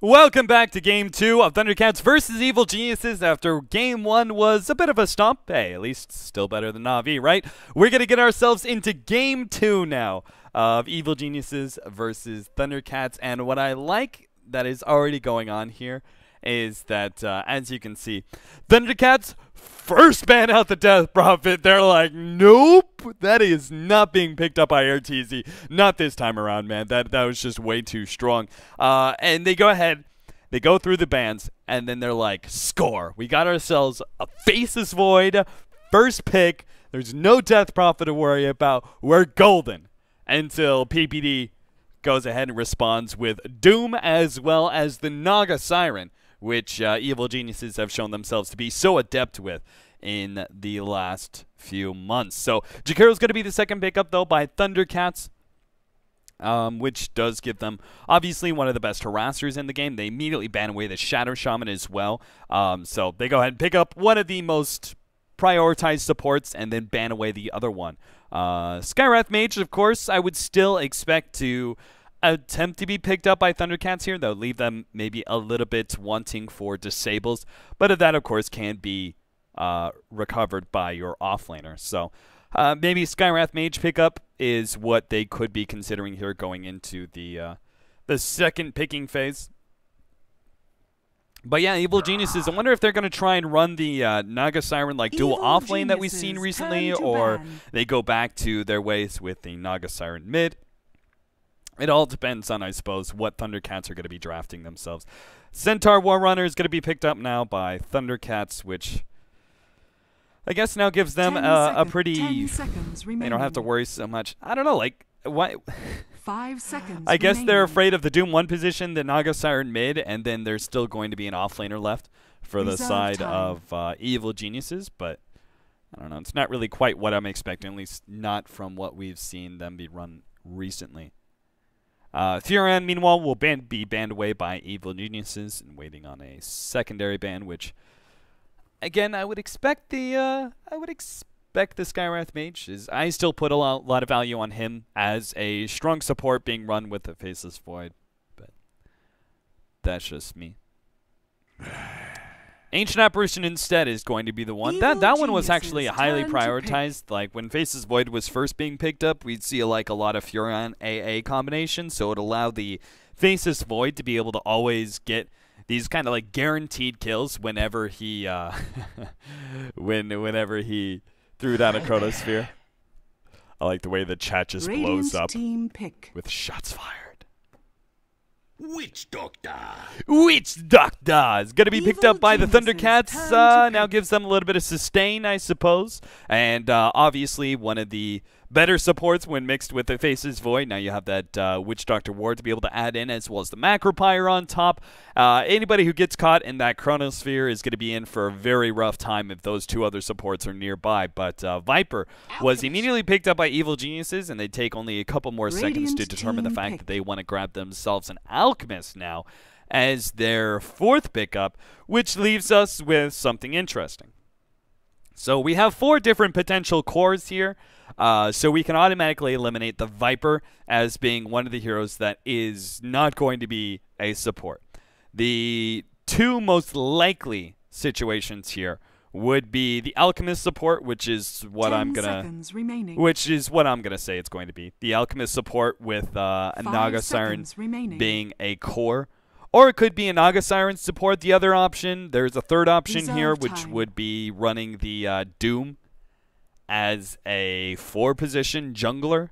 Welcome back to Game 2 of Thundercats versus Evil Geniuses after Game 1 was a bit of a stomp. Hey, at least still better than Na'Vi, right? We're going to get ourselves into Game 2 now of Evil Geniuses versus Thundercats. And what I like that is already going on here is that, as you can see, Thundercats first ban out the Death Prophet. They're like, nope, that is not being picked up by RTZ. Not this time around, man. That was just way too strong. And they go ahead, they go through the bans, and then they're like, score. We got ourselves a Faceless Void, first pick. There's no Death Prophet to worry about. We're golden. Until PPD goes ahead and responds with Doom as well as the Naga Siren, which Evil Geniuses have shown themselves to be so adept with in the last few months. So Jakiro's going to be the second pickup, though, by Thundercats, which does give them, obviously, one of the best harassers in the game. They immediately ban away the Shadow Shaman as well. So they go ahead and pick up one of the most prioritized supports and then ban away the other one. Skywrath Mage, of course, I would still expect to attempt to be picked up by Thundercats here, though leave them maybe a little bit wanting for disables, but that of course can be recovered by your offlaner. So maybe Skywrath Mage pickup is what they could be considering here going into the second picking phase. But yeah, Evil Geniuses, I wonder if they're going to try and run the Naga Siren like dual offlane that we've seen recently, or they go back to their ways with the Naga Siren mid. It all depends on, I suppose, what Thundercats are going to be drafting themselves. Centaur Warrunner is going to be picked up now by Thundercats, which I guess now gives them a pretty... They don't have to worry so much. I don't know, like, why... 5 seconds I guess remaining. they're afraid of the Doom 1 position, the Naga Siren mid, and then there's still going to be an offlaner left for the side of Evil Geniuses, but I don't know. It's not really quite what I'm expecting, at least not from what we've seen them be run recently. Furion, meanwhile, will be banned away by Evil Geniuses and waiting on a secondary ban, which, again, I would expect the Skywrath Mage. I still put a lot of value on him as a strong support being run with the Faceless Void, but that's just me. Ancient Apparition instead is going to be the one. That one was actually highly prioritized. Like when Faceless Void was first being picked up, we'd see like a lot of Furion AA combinations, so it allowed the Faceless Void to be able to always get these kind of like guaranteed kills whenever he whenever he threw down a Chronosphere. I like the way the chat just blows up with shots fired. Witch Doctor! Witch Doctor is going to be picked up by the Thundercats. Now gives them a little bit of sustain, I suppose. And obviously one of the better supports when mixed with the Faceless Void. Now you have that Witch Doctor Ward to be able to add in, as well as the Macropyre on top. Anybody who gets caught in that Chronosphere is going to be in for a very rough time if those two other supports are nearby. But Viper was immediately picked up by Evil Geniuses, and they take only a couple more seconds to determine the fact that they want to grab themselves an Alchemist now as their fourth pickup, which leaves us with something interesting. So we have 4 different potential cores here. So we can automatically eliminate the Viper as being one of the heroes that is not going to be a support. The 2 most likely situations here would be the Alchemist support, which is what I'm gonna say it's going to be. The Alchemist support with a Naga Siren being a core. Or it could be a Naga Siren support. The other option, there's a third option here, which would be running the Doom as a 4-position jungler.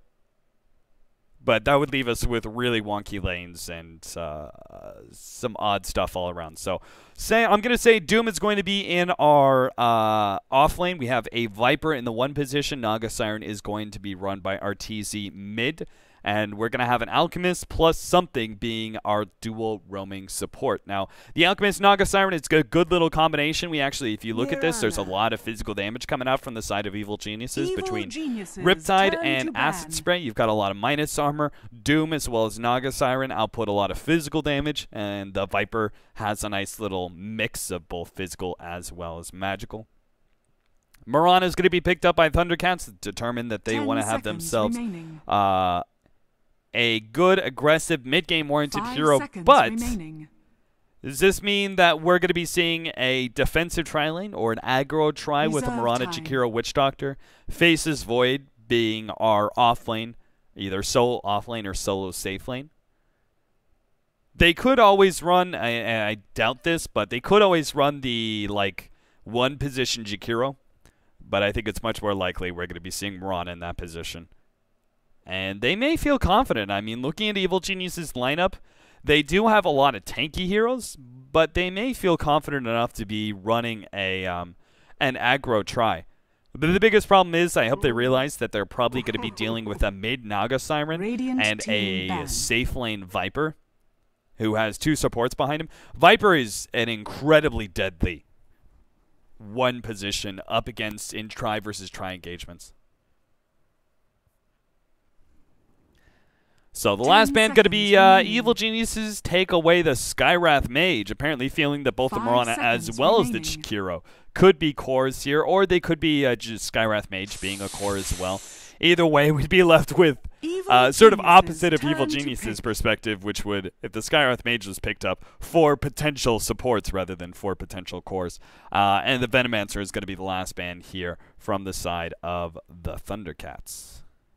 But that would leave us with really wonky lanes and some odd stuff all around. So I'm going to say Doom is going to be in our off lane. We have a Viper in the 1 position. Naga Siren is going to be run by RTZ mid. And we're going to have an Alchemist plus something being our dual roaming support. Now, the Alchemist Naga Siren, it's a good little combination. We actually, if you look at this, there's a lot of physical damage coming out from the side of Evil Geniuses. Between Riptide and Acid Spray, you've got a lot of minus armor. Doom as well as Naga Siren output a lot of physical damage. And the Viper has a nice little mix of both physical as well as magical. Mirana is going to be picked up by Thundercats, determined that they want to have themselves a good, aggressive, mid-game oriented hero, but Does this mean that we're going to be seeing a defensive tri lane or an aggro tri with a Mirana Jakiro Witch Doctor? Faces Void being our off lane, either solo off lane or solo safe lane. They could always run, I doubt this, but they could always run the like one position Jakiro. But I think it's much more likely we're going to be seeing Mirana in that position. And they may feel confident. I mean, looking at Evil Genius's lineup, they do have a lot of tanky heroes, but they may feel confident enough to be running an aggro tri. But the biggest problem is I hope they realize that they're probably going to be dealing with a mid Naga Siren and a safe lane Viper who has 2 supports behind him. Viper is an incredibly deadly one position up against in tri versus tri engagements. So the last ban going to be Evil Geniuses take away the Skywrath Mage, apparently feeling that both the Mirana as well as the Jakiro could be cores here, or they could be just Skywrath Mage being a core as well. Either way, we'd be left with sort of opposite of Evil Geniuses' perspective, which would, if the Skywrath Mage was picked up, 4 potential supports rather than 4 potential cores. And the Venomancer is going to be the last ban here from the side of the Thundercats.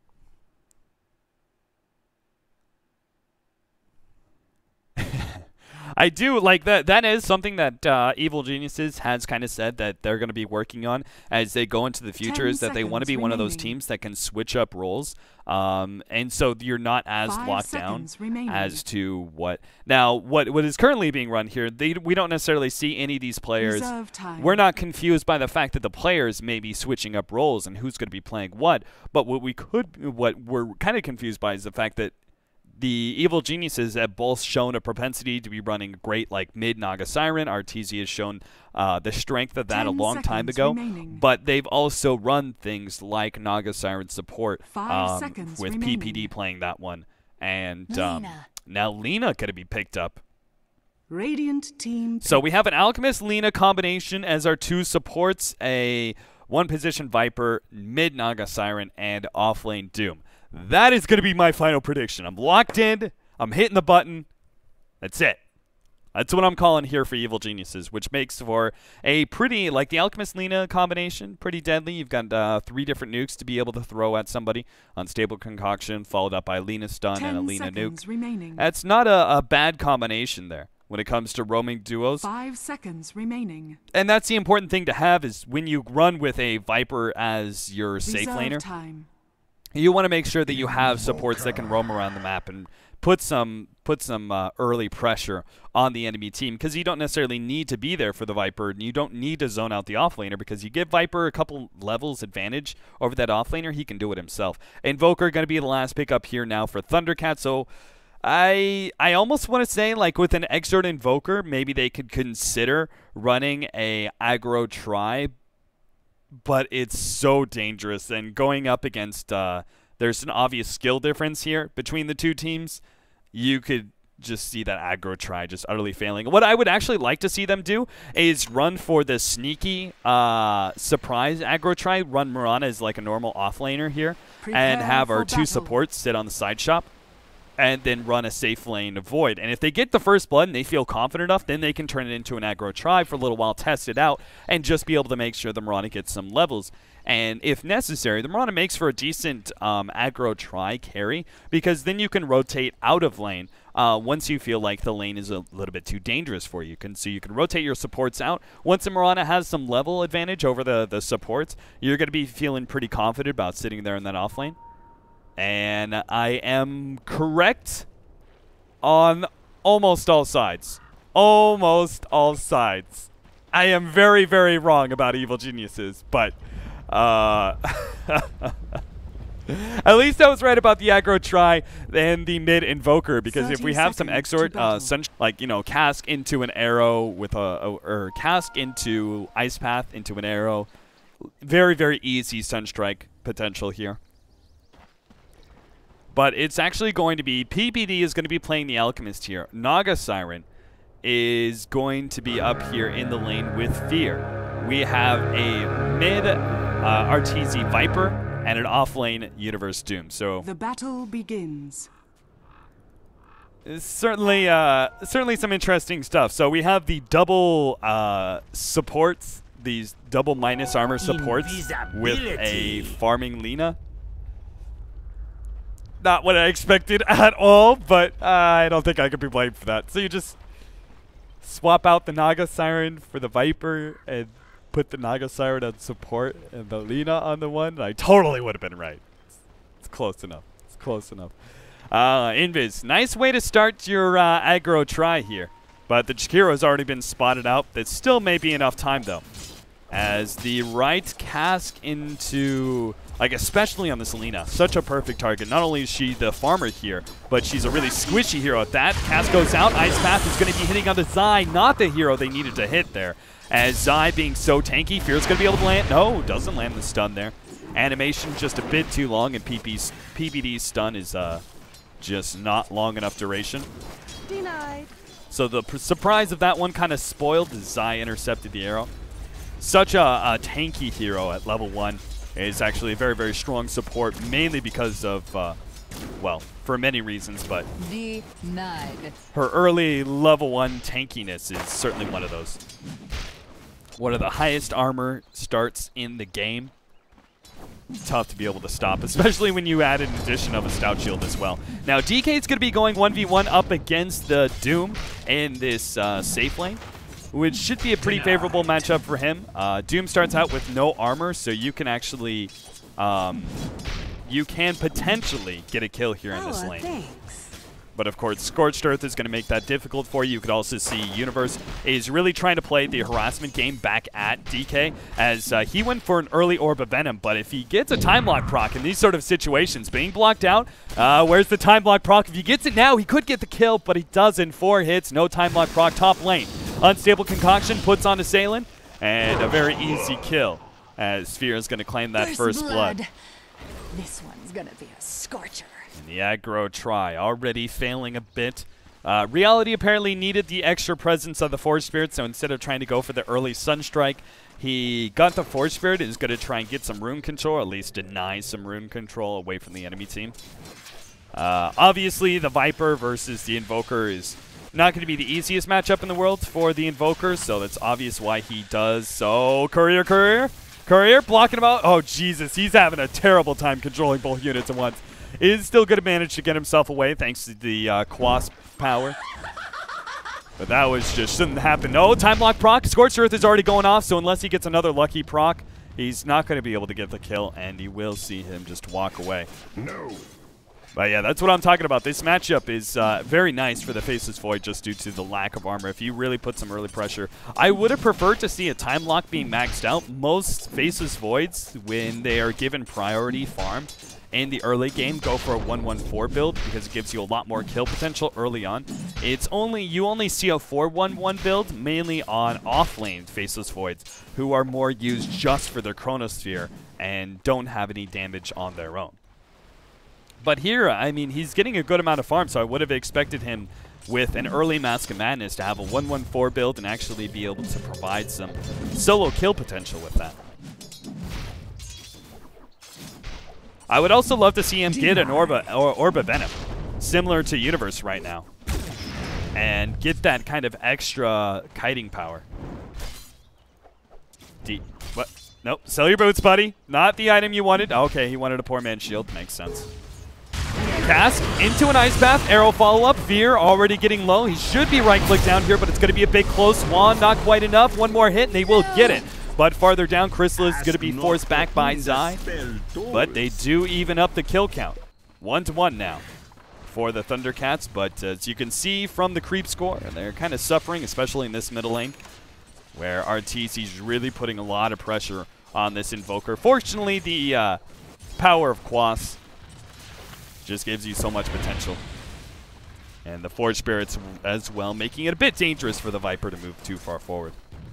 I do like that. That is something that Evil Geniuses has kind of said that they're going to be working on as they go into the future, is that they want to be one of those teams that can switch up roles. And so you're not as locked down as to what. Now, what is currently being run here, we don't necessarily see any of these players. We're not confused by the fact that the players may be switching up roles and who's going to be playing what. But what we're kind of confused by is the fact that the Evil Geniuses have both shown a propensity to be running great, like mid Naga Siren. RTZ has shown the strength of that a long time ago, but they've also run things like Naga Siren support with PPD playing that one, and now Lina could be picked up. Radiant team. So we have an Alchemist Lina combination as our 2 supports, a 1 position Viper, mid Naga Siren, and off lane Doom. That is going to be my final prediction. I'm locked in. I'm hitting the button. That's it. That's what I'm calling here for Evil Geniuses, which makes for a pretty, like the Alchemist Lina combination, pretty deadly. You've got 3 different nukes to be able to throw at somebody. Unstable Concoction, followed up by Lina Stun and a Lina nuke. Remaining. That's not a bad combination there when it comes to roaming duos. 5 seconds remaining. And that's the important thing to have, is when you run with a Viper as your safe laner. Time. You want to make sure that you have supports that can roam around the map and put some early pressure on the enemy team, because you don't necessarily need to be there for the Viper, and you don't need to zone out the offlaner, because you give Viper a couple levels advantage over that offlaner, he can do it himself. Invoker going to be the last pickup here now for Thundercat, so I almost want to say, like with an Exort Invoker, maybe they could consider running a aggro tri, but it's so dangerous, and going up against there's an obvious skill difference here between the 2 teams. You could just see that aggro tri just utterly failing. What I would actually like to see them do is run for the sneaky surprise aggro tri, run Mirana as like a normal offlaner here, and have our 2 supports sit on the side shop, and then run a safe lane Void. And if they get the first blood and they feel confident enough, then they can turn it into an aggro tri for a little while, test it out, and just be able to make sure the Mirana gets some levels. And if necessary, the Mirana makes for a decent aggro tri carry, because then you can rotate out of lane once you feel like the lane is a little bit too dangerous for you. So you can rotate your supports out. Once the Mirana has some level advantage over the supports, you're going to be feeling pretty confident about sitting there in that off lane. And I am correct on almost all sides. Almost all sides. I am very, very wrong about Evil Geniuses, but at least I was right about the aggro tri and the mid Invoker, because if we have some Exort, like, you know, cask into an arrow with or cask into Ice Path into an arrow, very, very easy Sunstrike potential here. But it's actually going to be, PPD is going to be playing the Alchemist here. Naga Siren is going to be up here in the lane with Fear. We have a mid RTZ Viper and an off lane Universe Doom. So the battle begins. It's certainly some interesting stuff. So we have the double supports, these double minus armor supports with a farming Lina. Not what I expected at all, but I don't think I could be blamed for that. So you just swap out the Naga Siren for the Viper and put the Naga Siren on support and the Lina on the one. I totally would have been right. It's close enough. It's close enough. Invis, nice way to start your aggro try here. But the Jakiro's already been spotted out. That still may be enough time, though. As the right cask into, like, especially on this Lina, such a perfect target. Not only is she the farmer here, but she's a really squishy hero at that. Cask goes out. Ice Path is going to be hitting on the Zai, not the hero they needed to hit there. As Zai being so tanky, Fear's going to be able to land. No, doesn't land the stun there. Animation just a bit too long, and PBD's stun is just not long enough duration. Denied. So the surprise of that one kind of spoiled as Zai intercepted the arrow. Such a tanky hero at level 1 is actually a very, very strong support, mainly because of, well, for many reasons, but denied. Her early level 1 tankiness is certainly one of those. One of the highest armor starts in the game. Tough to be able to stop, especially when you add an addition of a stout shield as well. Now, DK's going to be going 1v1 up against the Doom in this safe lane, which should be a pretty favorable matchup for him. Doom starts out with no armor, so you can actually, you can potentially get a kill here in this lane. Thanks. But of course, Scorched Earth is going to make that difficult for you. You could also see Universe is really trying to play the harassment game back at DK, as he went for an early Orb of Venom. But if he gets a time lock proc in these sort of situations, being blocked out, where's the time lock proc? If he gets it now, he could get the kill, but he doesn't. 4 hits, no time lock proc, top lane. Unstable Concoction puts on Assailant, and a very easy kill, as Sphere is going to claim that first blood. This one's going to be a scorcher. And the aggro try already failing a bit. Reality apparently needed the extra presence of the Forge Spirit, so instead of trying to go for the early Sunstrike, he got the Forge Spirit and is going to try and get some rune control, at least deny some rune control away from the enemy team. Obviously, the Viper versus the Invoker is not going to be the easiest matchup in the world for the Invoker, so that's obvious why he does so. Courier blocking him out. Oh, Jesus, he's having a terrible time controlling both units at once. Is still going to manage to get himself away thanks to the Quasp power. But that was just shouldn't happen. No, time lock proc. Scorched Earth is already going off, so unless he gets another lucky proc, he's not going to be able to get the kill, and you will see him just walk away. No. But yeah, that's what I'm talking about. This matchup is very nice for the Faceless Void just due to the lack of armor. If you really put some early pressure, I would have preferred to see a time lock being maxed out. Most Faceless Voids, when they are given priority farm in the early game, go for a 1-1-4 build because it gives you a lot more kill potential early on. It's you only see a 4-1-1 build mainly on off-lane Faceless Voids who are more used just for their Chronosphere and don't have any damage on their own. But here, I mean, he's getting a good amount of farm, so I would have expected him with an early Mask of Madness to have a 1-1-4 build and actually be able to provide some solo kill potential with that. I would also love to see him get an Orb of Venom, similar to Universe right now, and get that kind of extra kiting power. What? Nope. Sell your boots, buddy. Not the item you wanted. Okay, he wanted a poor man's shield. Makes sense. Cask into an Ice Path. Arrow follow-up. Veer already getting low. He should be right-click down here, but it's going to be a big close. Swan not quite enough. One more hit, and they will get it. But farther down, Chrysalis is going to be forced back by Zai. But they do even up the kill count. 1-1 now for the Thundercats. But as you can see from the creep score, they're kind of suffering, especially in this middle lane, where RTC's really putting a lot of pressure on this Invoker. Fortunately, the power of Quas just gives you so much potential. And the Forge Spirits as well, making it a bit dangerous for the Viper to move too far forward.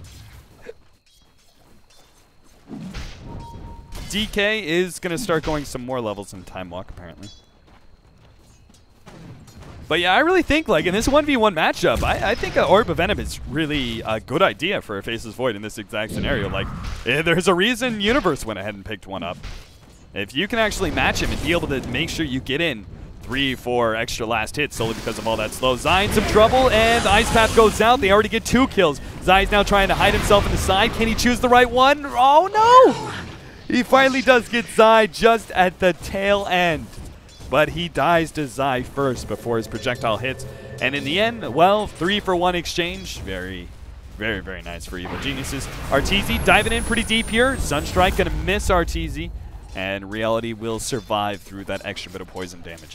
DK is going to start going some more levels in Time Walk, apparently. But yeah, I really think, like, in this 1v1 matchup, I think an Orb of Venom is really a good idea for a Faceless Void in this exact scenario. Like, there's a reason Universe went ahead and picked one up. If you can actually match him and be able to make sure you get in 3-4 extra last hits solely because of all that slow. Zai in some trouble, and the Ice Path goes out. They already get 2 kills. Zai's now trying to hide himself in the side. Can he choose the right one? Oh, no! He finally does get Zai just at the tail end. But he dies to Zai first before his projectile hits. And in the end, well, 3-for-1 exchange. Very, very, very nice for Evil Geniuses. Arteezy diving in pretty deep here. Sunstrike going to miss Arteezy. And Reality will survive through that extra bit of poison damage.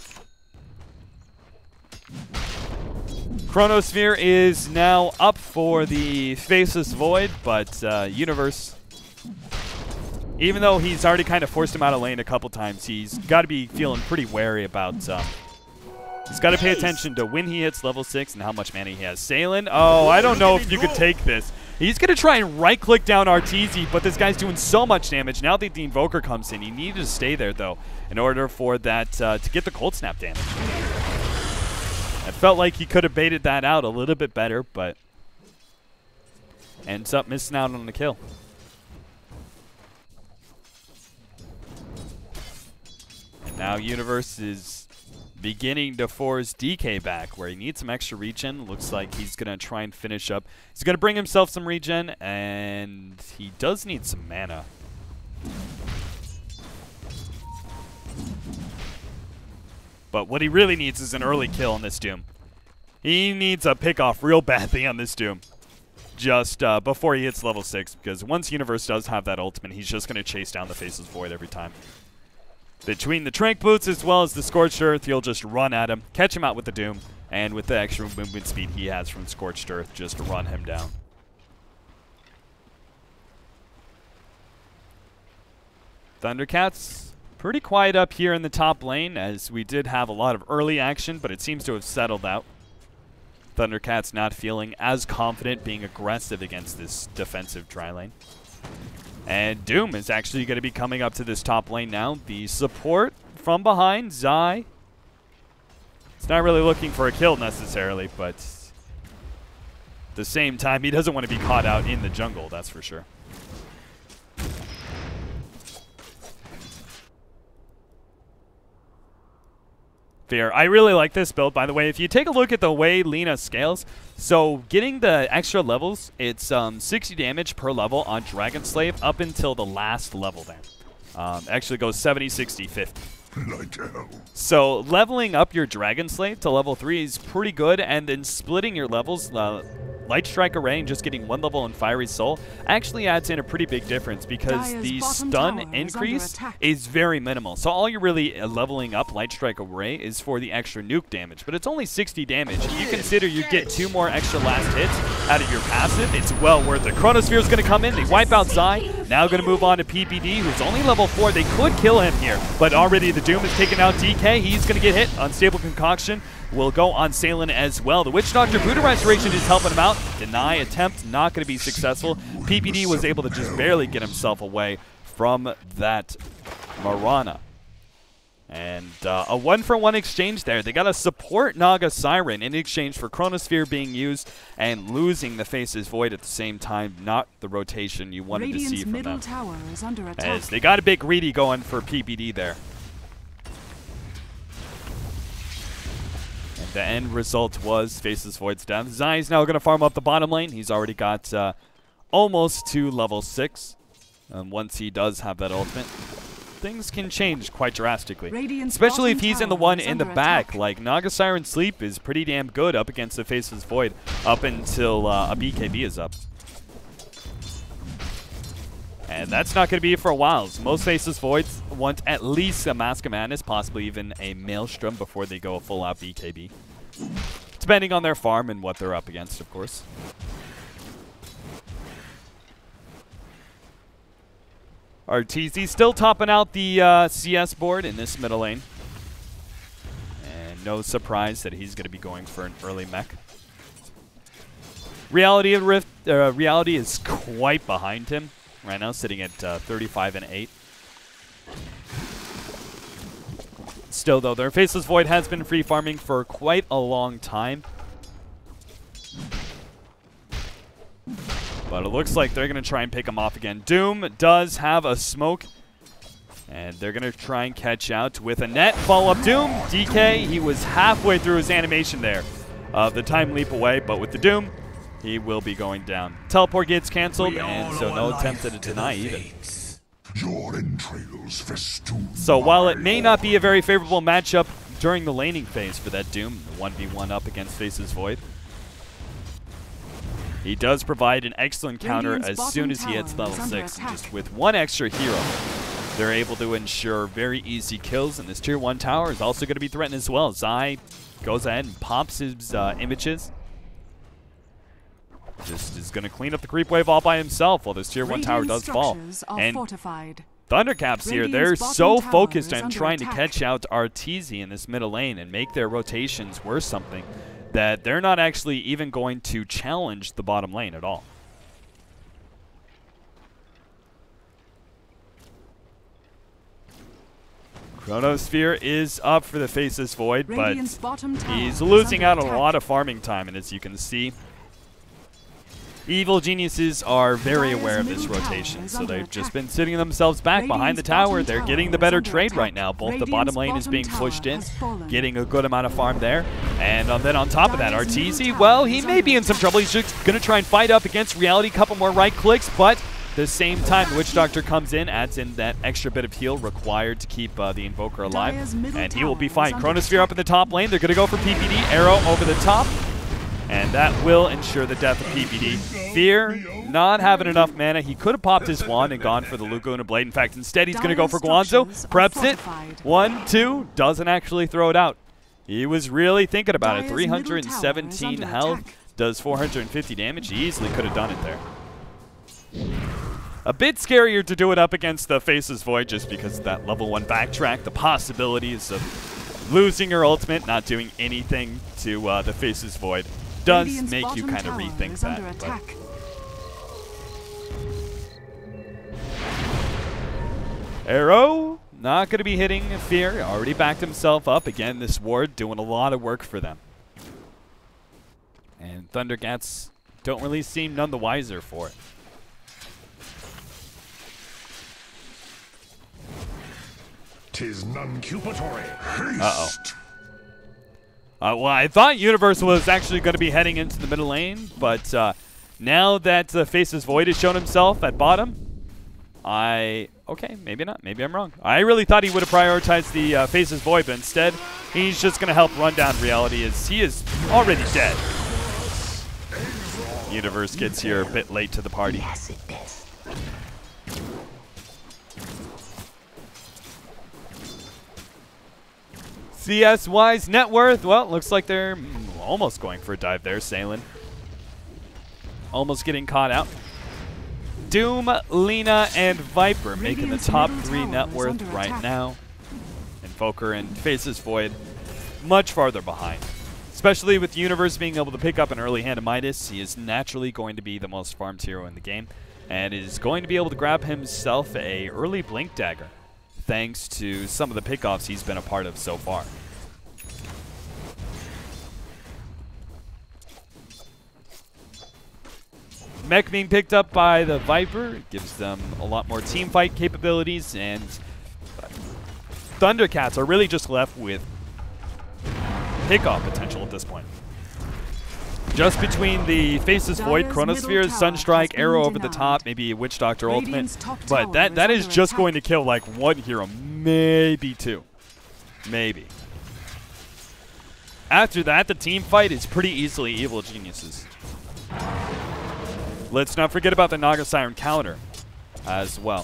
Chronosphere is now up for the Faceless Void, but Universe, even though he's already kind of forced him out of lane a couple times, he's got to be feeling pretty wary about... he's got to pay attention to when he hits level 6 and how much mana he has. Salen, oh, I don't know if you could take this. He's going to try and right-click down Arteezy, but this guy's doing so much damage. Now that the Invoker comes in, he needed to stay there, though, in order for that to get the Cold Snap damage. It felt like he could have baited that out a little bit better, but ends up missing out on the kill. And now Universe is beginning to force DK back, where he needs some extra regen. Looks like he's going to try and finish up. He's going to bring himself some regen, and he does need some mana. But what he really needs is an early kill on this Doom. He needs a pick-off real badly on this Doom just before he hits level 6, because once Universe does have that ultimate, he's just going to chase down the Faceless Void every time. Between the Trank Boots as well as the Scorched Earth, he'll just run at him, catch him out with the Doom, and with the extra movement speed he has from Scorched Earth, just run him down. Thundercats, pretty quiet up here in the top lane, as we did have a lot of early action, but it seems to have settled out. Thundercats not feeling as confident being aggressive against this defensive tri lane. And Doom is actually going to be coming up to this top lane now. The support from behind, Zai. It's not really looking for a kill necessarily, but at the same time, he doesn't want to be caught out in the jungle, that's for sure. Fair. I really like this build, by the way. If you take a look at the way Lina scales, so getting the extra levels, it's 60 damage per level on Dragon Slave up until the last level there. Actually goes 70, 60, 50. So leveling up your Dragon Slave to level 3 is pretty good, and then splitting your levels, Light Strike Array and just getting 1 level in Fiery Soul actually adds in a pretty big difference, because the stun increase is very minimal. So all you're really leveling up Light Strike Array is for the extra nuke damage, but it's only 60 damage. If you consider you get 2 more extra last hits out of your passive, it's well worth it. Chronosphere is going to come in, they wipe out Zai, now going to move on to PPD, who's only level 4. They could kill him here, but already the Doom is taking out DK. He's going to get hit. Unstable Concoction will go on Salen as well. The Witch Doctor Buddha Restoration is helping him out. Deny attempt, not going to be successful. PPD was able to just barely get himself away from that Mirana. And a 1-for-1 exchange there. They got to support Naga Siren in exchange for Chronosphere being used and losing the Faceless Void at the same time. Not the rotation you wanted to see from them. Tower is under attack. As they got a big greedy going for PPD there. The end result was Faceless Void's death. Zai's now going to farm up the bottom lane. He's already got almost to level 6. Once he does have that ultimate, things can change quite drastically. Especially if he's in the one in the back. Like, Naga Siren Sleep is pretty damn good up against the Faceless Void up until a BKB is up. And that's not going to be for a while. Most Faceless Voids want at least a Mask of Madness, possibly even a Maelstrom before they go a full-out BKB. Depending on their farm and what they're up against, of course. Arteezy still topping out the CS board in this middle lane. And no surprise that he's going to be going for an early mech. Reality is quite behind him right now, sitting at 35 and 8. Still, though, their Faceless Void has been free farming for quite a long time. But it looks like they're going to try and pick him off again. Doom does have a smoke. And they're going to try and catch out with a net. Follow-up Doom. DK, he was halfway through his animation there of the time leap away, but with the Doom, he will be going down. Teleport gets canceled, and so no attempt at a deny either. Your entrails festoon. So while it may not be a very favorable matchup during the laning phase for that Doom, the 1v1 up against Faceless Void, he does provide an excellent counter as soon as he hits level 6. And just with one extra hero, they're able to ensure very easy kills, and this tier 1 tower is also going to be threatened as well. Zai goes ahead and pops his images. Just is going to clean up the creep wave all by himself while this tier 1 tower does fall. And Thundercaps here, they're so focused on trying to catch out Arteezy in this middle lane and make their rotations worth something that they're not actually even going to challenge the bottom lane at all. Chronosphere is up for the Faceless Void, but he's losing out on a lot of farming time, and as you can see, Evil Geniuses are very aware of this rotation, so they've just been sitting themselves back behind the tower. They're getting the better trade right now. Both the bottom lane is being pushed in, getting a good amount of farm there. And then on top of that, Arteezy, well, he may be in some trouble. He's just going to try and fight up against Reality. Couple more right clicks, but at the same time, the Witch Doctor comes in, adds in that extra bit of heal required to keep the Invoker alive, and he will be fine. Chronosphere up in the top lane. They're going to go for PPD. Arrow over the top. And that will ensure the death of PPD. Fear not having enough mana. He could have popped his wand and gone for the Laguna Blade. In fact, instead he's going to go for Guanzo. Preps it. 1, 2. Doesn't actually throw it out. He was really thinking about it. 317 health. Does 450 damage. He easily could have done it there. A bit scarier to do it up against the Faceless Void just because of that level 1 backtrack. The possibilities of losing your ultimate, not doing anything to the Faceless Void does make you kind of rethink that. Arrow, not going to be hitting Fear. Already backed himself up. Again, this ward doing a lot of work for them. And Thundercats don't really seem none the wiser for it. Tis non-cupatory. Uh-oh. Well, I thought Universe was actually going to be heading into the middle lane, but now that Faceless Void has shown himself at bottom, okay, maybe not. Maybe I'm wrong. I really thought he would have prioritized the Faceless Void, but instead, he's just going to help run down Reality as he is already dead. Universe gets here a bit late to the party. Yes, it does. CS-wise net worth, well, looks like they're almost going for a dive there, Salen. Almost getting caught out. Doom, Lina, and Viper making the top 3 net worth right now. Invoker and Faceless Void much farther behind. Especially with Universe being able to pick up an early hand of Midas, he is naturally going to be the most farmed hero in the game, and is going to be able to grab himself a early Blink Dagger, thanks to some of the pickoffs he's been a part of so far. Mech being picked up by the Viper gives them a lot more team fight capabilities, and Thundercats are really just left with pickoff potential at this point. Just between the Faceless Void, Chronosphere, Sunstrike, Arrow over the top, maybe a Witch Doctor ultimate, but that is just going to kill like 1 hero, maybe 2. Maybe. After that, the team fight is pretty easily Evil Geniuses. Let's not forget about the Naga Siren counter as well.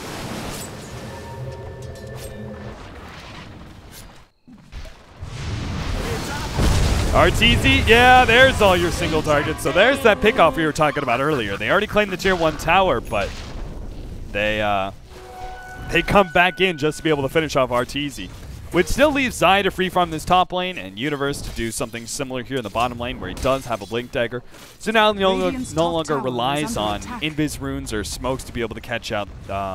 Arteezy, yeah, there's all your single targets. So there's that pickoff we were talking about earlier. They already claimed the tier 1 tower, but they come back in just to be able to finish off Arteezy. Which still leaves Zai to free farm this top lane and Universe to do something similar here in the bottom lane where he does have a Blink Dagger. So now no longer relies on Invis runes or smokes to be able to catch out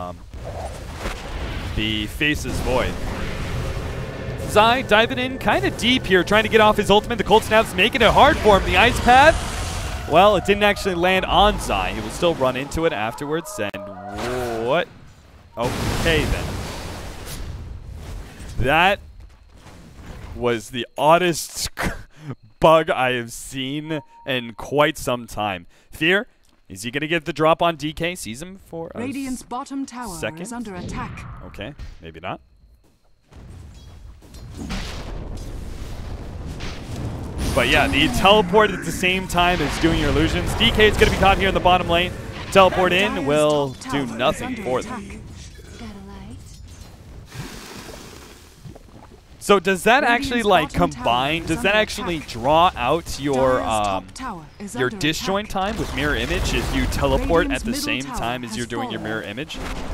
the Faceless Void. Zai diving in kind of deep here, trying to get off his ultimate. The Cold Snap's making it hard for him. The Ice Path, well, it didn't actually land on Zai. He will still run into it afterwards. And what? Okay, then. That was the oddest bug I have seen in quite some time. Fear, is he going to get the drop on DK? Sees him for a Radiant's bottom tower second? is under attack. Okay, maybe not. But yeah, the teleport at the same time as doing your illusions. DK is going to be caught here in the bottom lane. Teleport in will do nothing for them. So does that actually like combine? Does that actually draw out your disjoint time with mirror image if you teleport at the same time as you're doing your mirror image?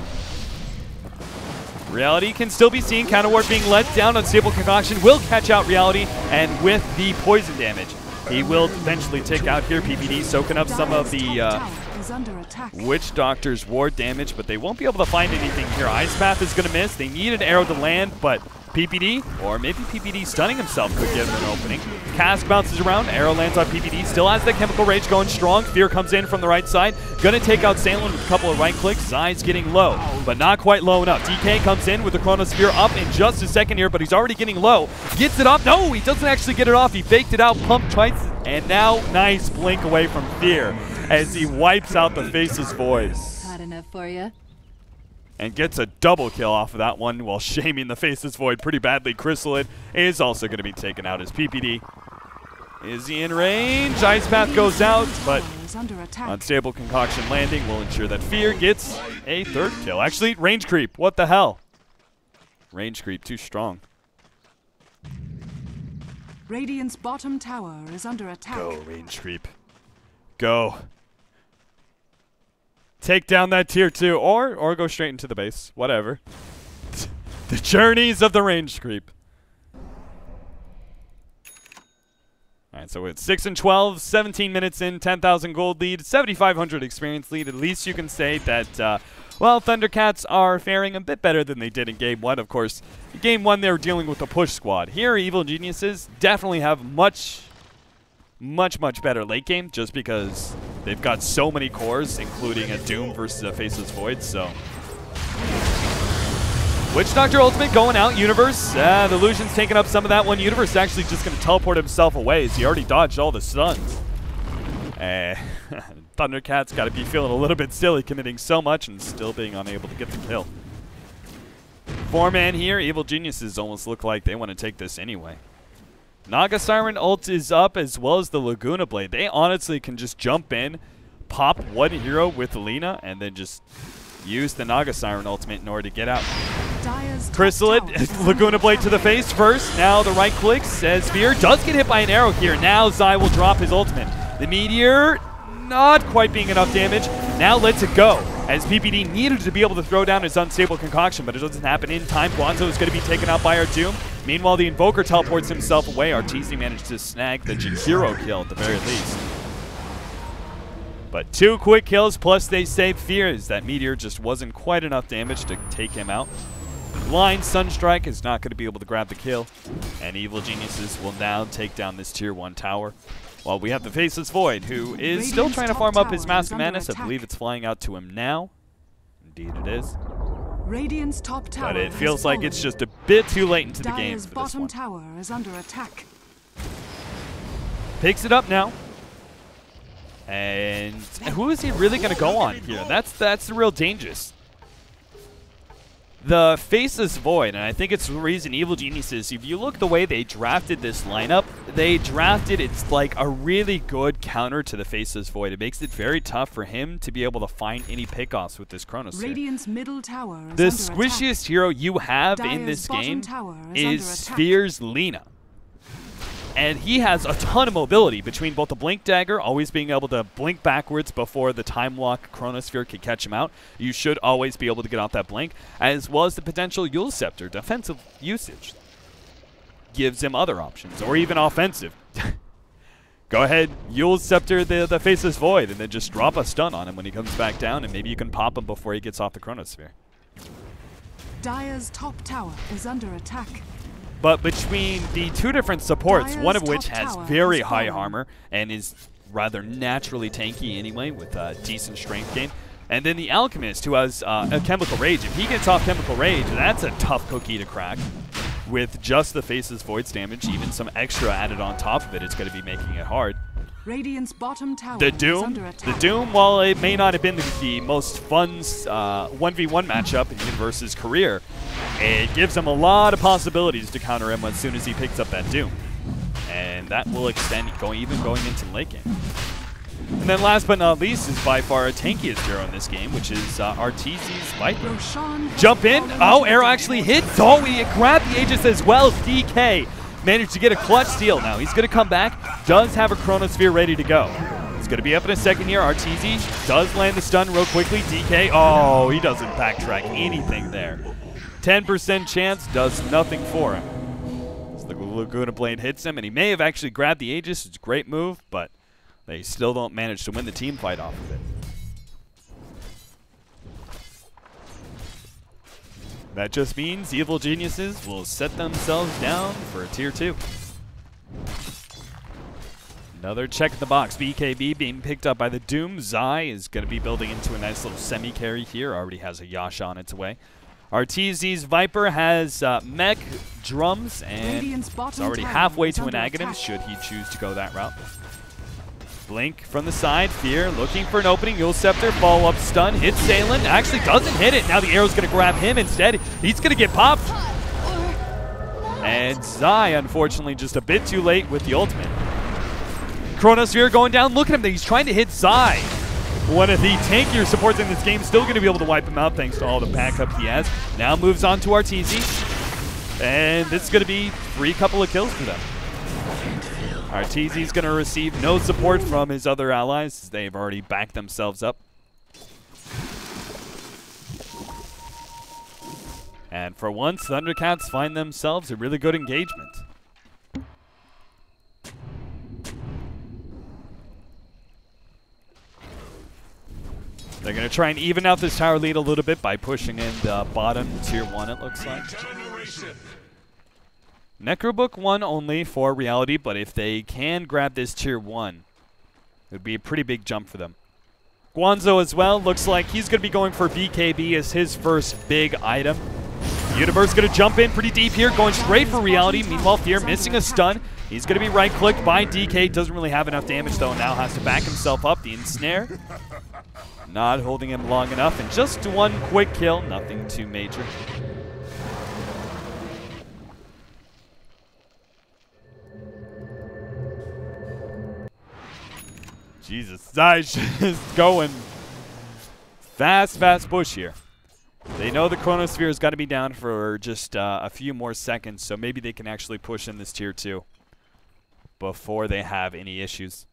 Reality can still be seen. Counter ward being let down. Unstable Concoction will catch out Reality, and with the poison damage, he will eventually take out here. PPD soaking up some of the Witch Doctor's ward damage, but they won't be able to find anything here. Ice Path is going to miss. They need an arrow to land, but PPD, or maybe PPD stunning himself, could give him an opening. Cask bounces around, arrow lands on PPD, still has that Chemical Rage going strong. Fear comes in from the right side, gonna take out Salem with a couple of right clicks. Zai's getting low, but not quite low enough. DK comes in with the Chronosphere up in just a second here, but he's already getting low. Gets it off, no, he doesn't actually get it off. He faked it out, pumped twice, and now nice blink away from Fear as he wipes out the Faceless Void. Hot enough for you? And gets a double kill off of that one while shaming the Faceless Void pretty badly. Chrysalid is also going to be taken out as PPD. Is he in range? Ice Path goes out, but Unstable Concoction landing will ensure that Fear gets a third kill. Actually, range creep. What the hell? Range creep, too strong. Radiant's bottom tower is under attack. Go, range creep. Go. Take down that tier 2, or go straight into the base. Whatever. The journeys of the range creep. Alright, so it's 6 and 12, 17 minutes in, 10,000 gold lead, 7,500 experience lead. At least you can say that, well, Thundercats are faring a bit better than they did in Game 1. Of course, in Game 1 they were dealing with a push squad. Here, Evil Geniuses definitely have much better late game, just because they've got so many cores, including a Doom versus a Faceless Void, so. Witch Doctor ultimate going out, Universe. The Illusion's taking up some of that one. Universe is actually just going to teleport himself away as he already dodged all the stuns. Thundercat's got to be feeling a little bit silly, committing so much and still being unable to get the kill. 4-man here, Evil Geniuses almost look like they want to take this anyway. Naga Siren ult is up, as well as the Laguna Blade. They honestly can just jump in, pop one hero with Lina, and then just use the Naga Siren ultimate in order to get out. Chrysalid, Laguna Blade to the face first. Now the right clicks as Fear does get hit by an arrow here. Now Zai will drop his ultimate. The Meteor, not quite being enough damage. Now lets it go, as PPD needed to be able to throw down his Unstable Concoction, but it doesn't happen in time. Guanzo is going to be taken out by our Doom. Meanwhile, the Invoker teleports himself away. Arteezy managed to snag the Jakiro kill at the very least. But 2 quick kills, plus they save Fear, as that Meteor just wasn't quite enough damage to take him out. Blind Sunstrike is not going to be able to grab the kill, and Evil Geniuses will now take down this Tier 1 tower. While we have the Faceless Void, who is still trying to farm up his Mask of Madness. I believe it's flying out to him now. Indeed it is. Radiant's top tower, but it feels like it's just a bit too late into the game for this bottom one. Tower is under attack. Picks it up now. And who is he really going to go on here? That's the real dangerous. The Faceless Void, and I think it's the reason Evil Geniuses, if you look the way they drafted this lineup, it's like a really good counter to the Faceless Void. It makes it very tough for him to be able to find any pickoffs with this Chronosphere. Radiant's middle tower is the under squishiest attack. hero you have in this game is Fear's Lina. And he has a ton of mobility between both the Blink Dagger, always being able to blink backwards before the Time Lock Chronosphere can catch him out. You should always be able to get off that blink, as well as the potential Eul Scepter. Defensive usage gives him other options, or even offensive. Go ahead, Eul Scepter the Faceless Void, and then just drop a stun on him when he comes back down, and maybe you can pop him before he gets off the Chronosphere. Dire's top tower is under attack. But between the 2 different supports, one of which has very high armor and is rather naturally tanky anyway with a decent strength game, and then the Alchemist, who has a Chemical Rage. If he gets off Chemical Rage, that's a tough cookie to crack. with just the Faceless Void's damage, even some extra added on top of it, it's going to be making it hard. Radiant's bottom tower The is under attack. Doom, while it may not have been the most fun 1v1 matchup in Universe's career, it gives him a lot of possibilities to counter him as soon as he picks up that Doom. And that will extend even going into late game. And then last but not least is by far our tankiest hero in this game, which is Arteezy's Viper. Roshan Jump in. has Oh, fallen arrow to actually the hits. Oh, he grabbed the Aegis as well. DK managed to get a clutch steal. Now he's going to come back. Does have a Chronosphere ready to go. It's going to be up in a second here. Arteezy does land the stun real quickly. DK, oh, he doesn't backtrack anything there. 10% chance does nothing for him. So the Laguna Blade hits him, and he may have actually grabbed the Aegis. It's a great move, but they still don't manage to win the team fight off of it. That just means Evil Geniuses will set themselves down for a tier 2. Another check in the box. BKB being picked up by the Doom. Zai is going to be building into a nice little semi-carry here. Already has a Yasha on its way. Arteezy's Viper has mech, drums, and it's already halfway to an Aghanim should he choose to go that route. Blink from the side. Fear looking for an opening. Yule Scepter, follow-up stun, hits Salen. Actually doesn't hit it. Now the arrow's going to grab him instead. He's going to get popped. And Zai, unfortunately, just a bit too late with the ultimate. Chronosphere going down. Look at him. He's trying to hit Zai. One of the tankier supports in this game. Still going to be able to wipe him out thanks to all the backup he has. Now moves on to Arteezy. And it's going to be free couple of kills for them. Arteezy's going to receive no support from his other allies. They've already backed themselves up. And for once, Thundercats find themselves a really good engagement. They're going to try and even out this tower lead a little bit by pushing in the bottom tier 1, it looks like. Necrobook 1 only for reality, but if they can grab this tier 1, it would be a pretty big jump for them. Guanzo as well, looks like he's going to be going for BKB as his first big item. Universe going to jump in pretty deep here, going straight for reality. Meanwhile, Fear missing a stun. He's going to be right-clicked by DK. Doesn't really have enough damage, though. Now has to back himself up. The ensnare not holding him long enough. And just one quick kill. Nothing too major. Jesus. Zai's just going fast push here. They know the Chronosphere has got to be down for just a few more seconds, so maybe they can actually push in this tier 2 before they have any issues.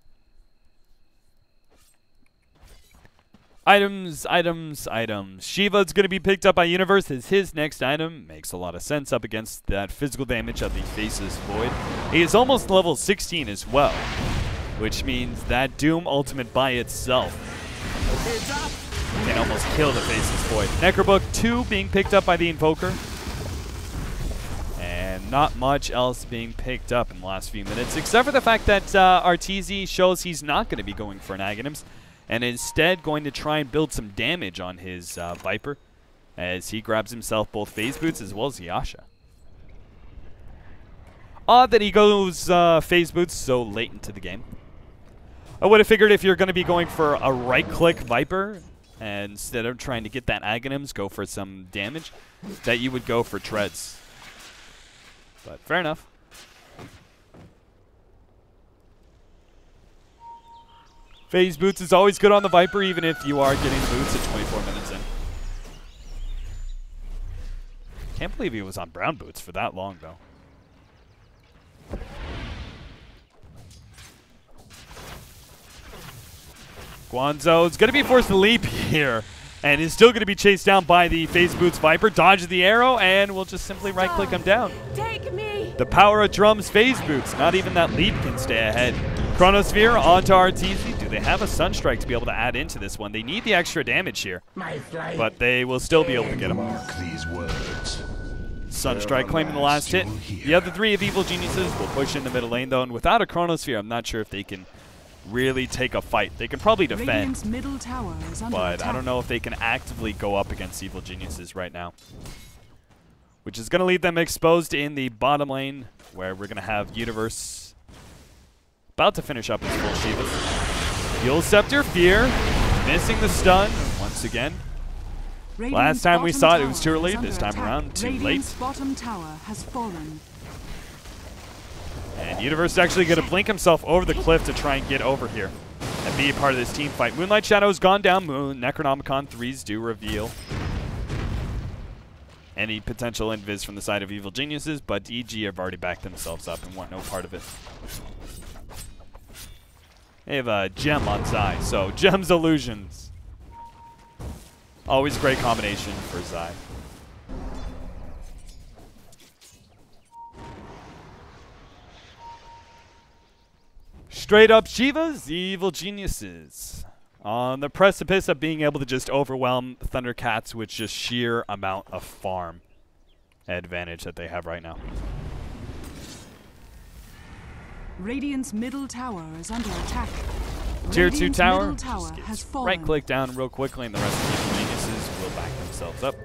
Items. Shiva's going to be picked up by Universe as his next item. Makes a lot of sense up against that physical damage of the Faceless Void. He is almost level 16 as well, which means that Doom ultimate by itself can almost kill the Faceless Void. Necrobook 2 being picked up by the Invoker. And not much else being picked up in the last few minutes, except for the fact that Arteezy shows he's not going to be going for an Aghanims, and instead going to try and build some damage on his Viper, as he grabs himself both Phase Boots as well as Yasha. Odd that he goes Phase Boots so late into the game. I would have figured if you're going to be going for a right-click Viper, and instead of trying to get that Aghanims, go for some damage, that you would go for Treads. But fair enough. Phase Boots is always good on the Viper, even if you are getting the boots at 24 minutes in. Can't believe he was on brown boots for that long, though. Guanzo's going to be forced to leap here, and is still going to be chased down by the Phase Boots Viper. Dodges the arrow, and will just simply right-click him down. Take me. The power of Drum's Phase Boots. Not even that leap can stay ahead. Chronosphere onto Arteezy. Do they have a Sunstrike to be able to add into this one? They need the extra damage here, but they will still be able to get him. Mark these words. Sunstrike claiming the last hit. The other 3 of Evil Geniuses will push in the middle lane, though, and without a Chronosphere, I'm not sure if they can really take a fight. They can probably defend, Radiant's middle tower is under but attack. I don't know if they can actively go up against Evil Geniuses right now. which is going to leave them exposed in the bottom lane, where we're going to have Universe about to finish up his full Shivas. Heal Scepter, Fear, missing the stun once again. Last time we saw it, it was too early. This time around, too late. Bottom tower has fallen. And Universe is actually going to blink himself over the cliff to try and get over here and be a part of this team fight. Moonlight Shadow's gone down. Necronomicon 3s do reveal any potential invis from the side of Evil Geniuses, but EG have already backed themselves up and want no part of it. They have a gem on Zai, so Gem's Illusions. Always a great combination for Zai. Straight up Shivas, Evil Geniuses. On the precipice of being able to just overwhelm Thundercats with just sheer amount of farm advantage that they have right now. Radiant's middle tower is under attack. Tier 2 Radiant's tower, middle tower has fallen. right click down real quickly and the rest of the Evil Geniuses will back themselves up.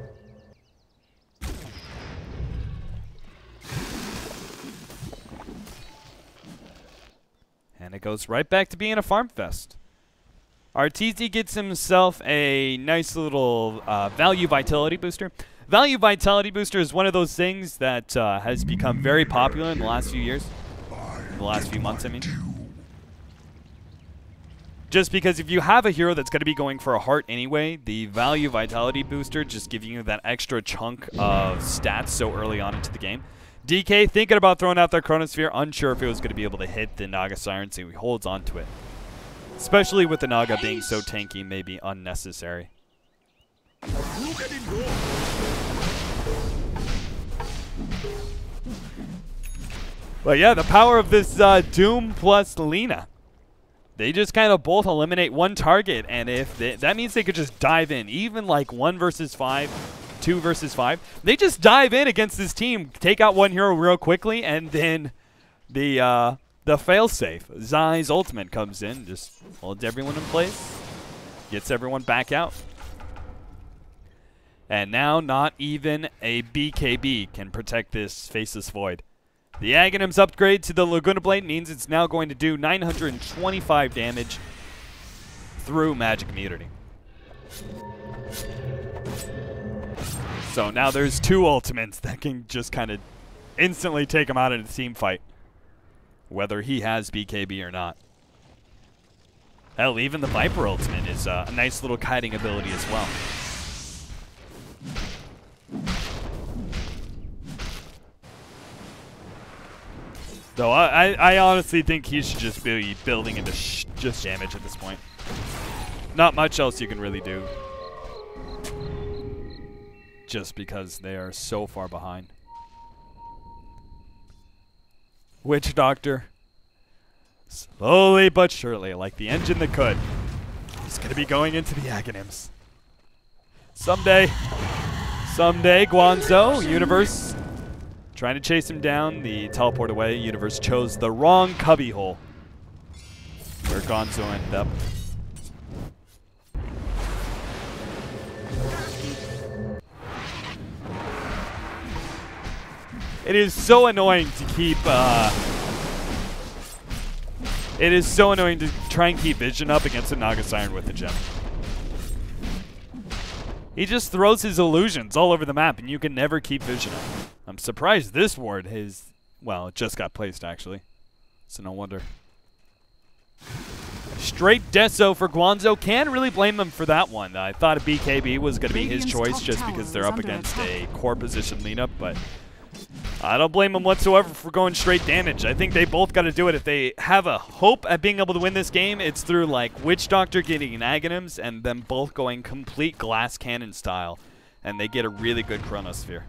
And it goes right back to being a farm fest. Arteezy gets himself a nice little value vitality booster. Value vitality booster is one of those things that has become very popular in the last few years. In the last few months, I mean. Just because if you have a hero that's going to be going for a heart anyway, the value vitality booster just giving you that extra chunk of stats so early on into the game. DK thinking about throwing out their Chronosphere, unsure if it was going to be able to hit the Naga Siren, so he holds on to it. Especially with the Naga being so tanky, maybe unnecessary. But yeah, the power of this Doom plus Lina. They just kind of both eliminate one target, and if that means they could just dive in, even like 1 versus 5, 2 versus 5. They just dive in against this team, take out one hero real quickly, and then the failsafe, Zai's ultimate, comes in, just holds everyone in place, gets everyone back out. And now not even a BKB can protect this Faceless Void. The Aghanim's upgrade to the Laguna Blade means it's now going to do 925 damage through magic immunity. So now there's 2 ultimates that can just kind of instantly take him out in a team fight, whether he has BKB or not. Hell, even the Viper ultimate is a nice little kiting ability as well. Though I honestly think he should just be building into just damage at this point. Not much else you can really do. Just because they are so far behind. Witch Doctor, slowly but surely, like the engine that could, is going to be going into the Aghanims. Someday, Guanzo, Universe, trying to chase him down, the teleport away. Universe chose the wrong cubbyhole where Gonzo ended up. It is so annoying to keep, it is so annoying to try and keep Vision up against a Naga Siren with a gem. He just throws his illusions all over the map and you can never keep Vision up. I'm surprised this ward has, well, it just got placed actually, so no wonder. Straight Deso for Guanzo. Can't really blame them for that one. I thought a BKB was going to be his choice just because they're up against a core position Lina, but I don't blame them whatsoever for going straight damage. I think they both got to do it. If they have a hope at being able to win this game, it's through like Witch Doctor getting an Aghanims and them both going complete glass cannon style, and they get a really good Chronosphere.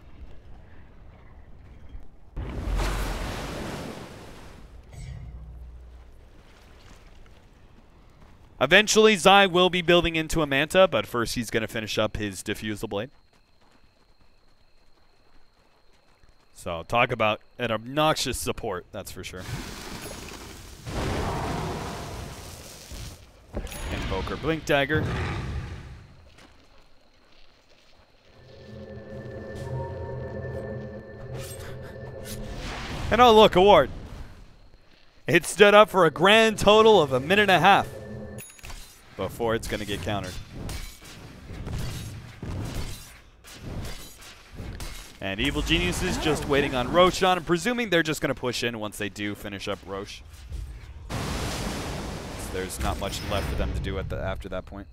Eventually, Zai will be building into a Manta, but first he's going to finish up his Diffusal Blade. So, talk about an obnoxious support, that's for sure. Invoker Blink Dagger. And oh, look, a ward. It stood up for a grand total of 1.5 minutes before it's going to get countered. And Evil Geniuses just waiting on Roshan. I'm presuming they're just going to push in once they do finish up Rosh. So there's not much left for them to do after that point.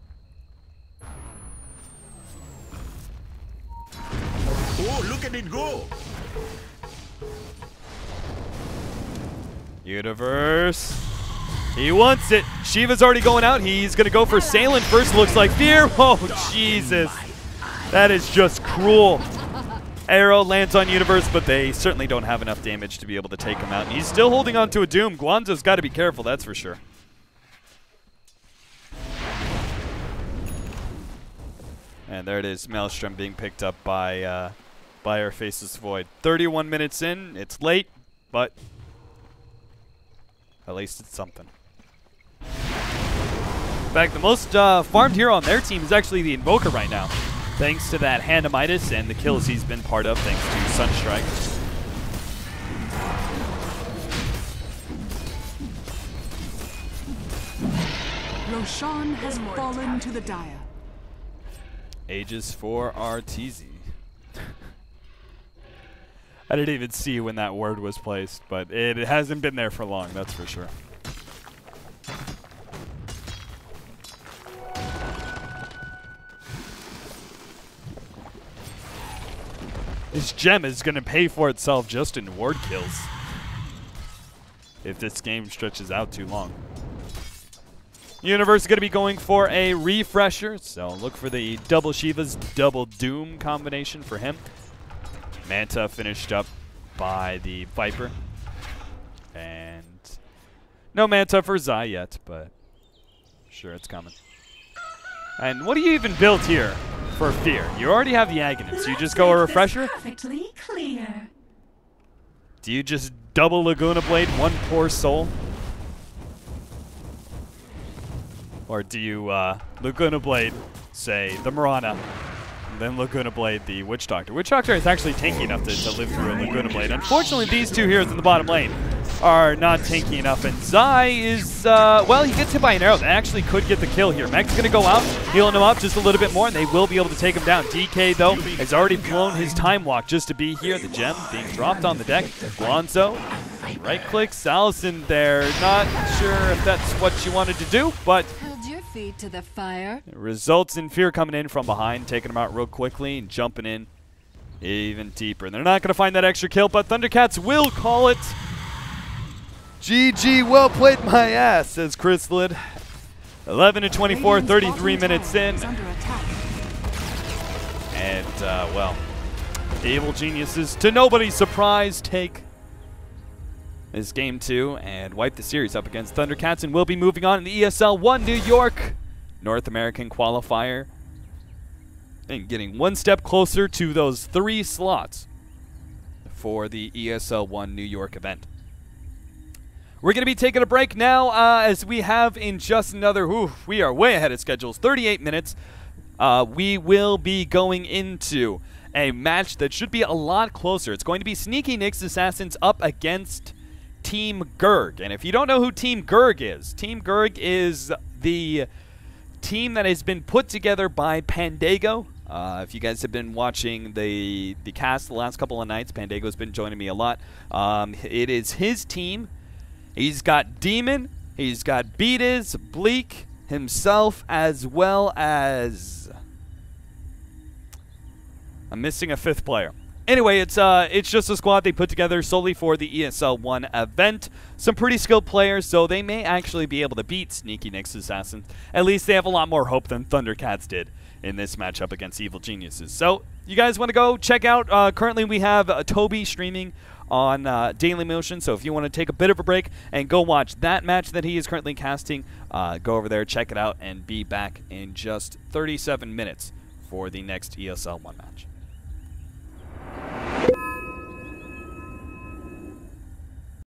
Oh, look at it go! Universe. He wants it. Shiva's already going out. He's going to go for Sailen first. Looks like Fear. Oh, Jesus. That is just cruel. Arrow lands on Universe, but they certainly don't have enough damage to be able to take him out. And he's still holding on to a Doom. Guanzo's got to be careful, that's for sure. And there it is, Maelstrom being picked up by our Faceless Void. 31 minutes in. It's late, but at least it's something. In fact, the most farmed hero on their team is actually the Invoker right now, thanks to that Handamitis and the kills he's been part of thanks to Sunstrike. Roshan has fallen to the Dire. Aegis for Arteezy. I didn't even see when that word was placed, but it hasn't been there for long, that's for sure. This gem is going to pay for itself just in ward kills if this game stretches out too long. Universe is going to be going for a refresher, so look for the double Shivas, double Doom combination for him. Manta finished up by the Viper. And no Manta for Zai yet, but sure, it's coming. And what do you even build here for Fear? You already have the Aghanim, so you just go a refresher? Perfectly clear. Do you just double Laguna Blade one poor soul? Or do you Laguna Blade, say, the Mirana, and then Laguna Blade the Witch Doctor? Witch Doctor is actually tanky enough to live through a Laguna Blade. Unfortunately, these two heroes in the bottom lane are not tanky enough, and Zai is, well, he gets hit by an arrow. That actually could get the kill here. Mech's going to go out, healing him up just a little bit more, and they will be able to take him down. DK, though, has already blown his time walk just to be here. The gem being dropped on the deck. Guanzo, right-clicks. Allison there. Not sure if that's what you wanted to do, but Hold your feet to the fire. it results in Fear coming in from behind, taking him out real quickly, and jumping in even deeper. And they're not going to find that extra kill, but Thundercats will call it. GG, well played my ass, says Chrysalid. 11-24, 33 minutes in. And, well, Evil Geniuses, to nobody's surprise, take this game 2 and wipe the series up against Thundercats, and we'll be moving on in the ESL 1 New York North American qualifier and getting one step closer to those 3 slots for the ESL 1 New York event. We're going to be taking a break now as we have in just another, we are way ahead of schedules, 38 minutes. We will be going into a match that should be a lot closer. It's going to be Sneaky Nyx Assassins up against Team Gurg. And if you don't know who Team Gurg is the team that has been put together by Pandago. If you guys have been watching the cast the last couple of nights, Pandago's been joining me a lot. It is his team. He's got Demon, he's got Beatiz, Bleak, himself, as well as I'm missing a 5th player. Anyway, it's just a squad they put together solely for the ESL 1 event. Some pretty skilled players, so they may actually be able to beat Sneaky Nyx Assassins. At least they have a lot more hope than Thundercats did in this matchup against Evil Geniuses. So you guys want to go check out, currently we have Toby streaming on Dailymotion, so if you want to take a bit of a break and go watch that match that he is currently casting, go over there, check it out, and be back in just 37 minutes for the next ESL 1 match.